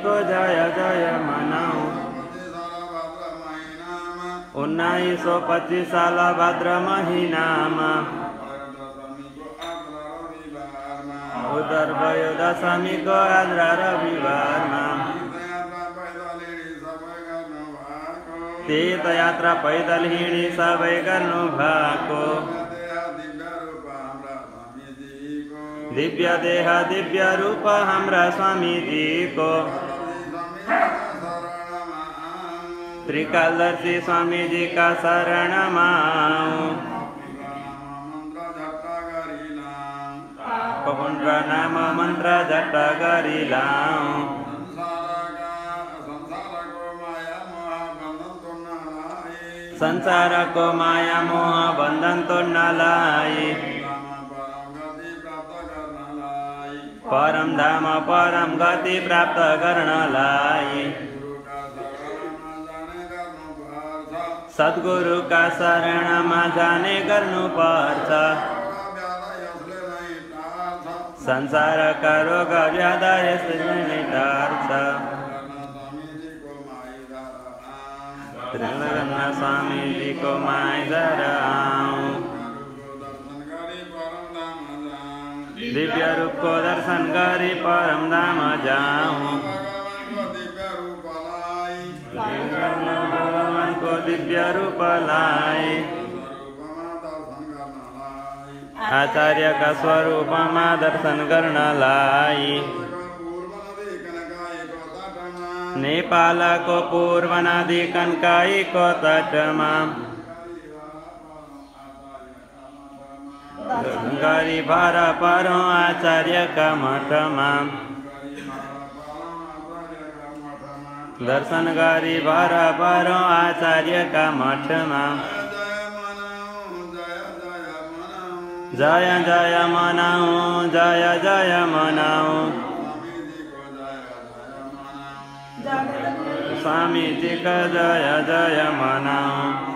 को जय जय मनाऊं। 1925 साल भाद्र महीनामा उधर भयो दशमी को आद्रा रविवारमा। तीर्थयात्रा पैदल हिँडी सबै गर्नु भएको। दिव्य देह दिव्य रूप हाम्रा स्वामीजीको। त्रिकालदर्शी स्वामीजीका शरणमा पहुँच नाम मन्त्र झट्ट गरी लाऊं। संसारको माया मोह बन्धन तोड्नलाई परम धाम परम गति प्राप्त गर्नलाई सद्गुरुका शरणमा जाने गर्नुपर्छ। संसारका रोग व्याध यसले नै टार्छ। स्वामीजीको माइजर आऊं। दिव्य रूपको दर्शन गरी परम धाम जाऊं। भगवानको दिव्य रूपलाई आचार्यका स्वरूपमा दर्शन गर्नलाई नेपालको पूर्व नदी कन्काईको तटमा गरी भर परौं आचार्यका मठमा। दर्शन गरी भर परौं आचार्यका मठमा। जय जय मनाऊं जय जय मनाऊं। स्वामीजी का जय जय मनाऊं।